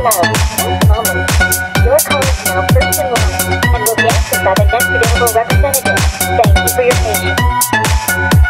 Hello. Just a moment. Your call is now first in line and will be answered by the next available representative. Thank you for your patience.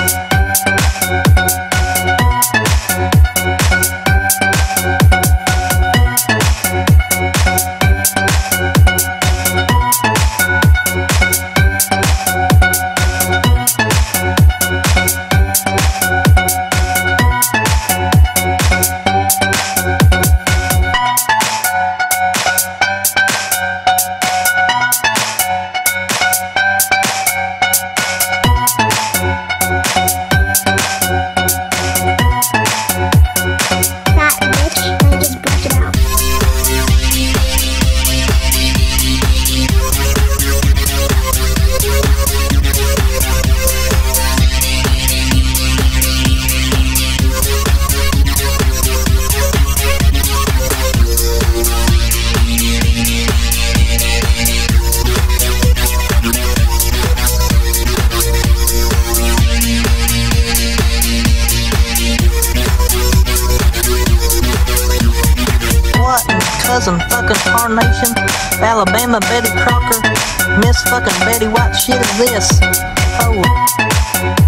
Cousin fucking Tarnation, Alabama Betty Crocker, Miss fucking Betty, what shit is this? Oh.